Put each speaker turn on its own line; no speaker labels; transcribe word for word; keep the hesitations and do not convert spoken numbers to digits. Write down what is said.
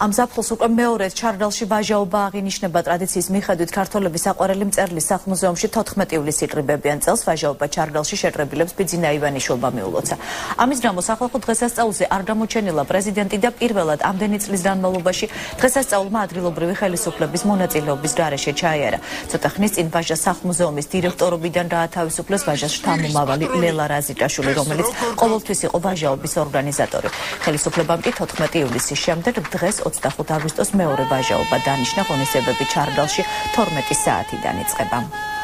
ამ ზაფხულს უკვე მეორედ ჩარგალში ვაჟაობა აღინიშნება ტრადიციის მიხედვით ქართველები საყვარელი მწერლის სახლმუზეუმში თოთხმეტი ივლისს იკრიბებიან წელს ვაჟაობა ჩარგალში შეკრებილებს ბიძინა ივანიშვილმა მიულოცა. ამის გამო სახალხო დღესასწაულზე არ გამოჩენილა პრეზიდენტი და პირველად ამდენი წლის განმავლობაში დღესასწაულმა ადგილობრივი ხელისუფლების მონაწილეობის გარეშე ჩაიარა. ცოტა ხნის წინ ვაჟა სახლმუზეუმის დირექტორობიდან გაათავისუფლეს ვაჟას შთამომავალი ლელა რაზიკაშვილი, რომელიც ყოველთვის იყო ვაჟაობის ორგანიზატორი. ხელისუფლებამ კი თოთხმეტი ივლისის შემდეგ დღეს ოცდახუთ აგვისტოს მეორე ვაჟაობა დანიშნა, ღონისძიებები ჩარგალში თორმეტი საათიდან იწყება.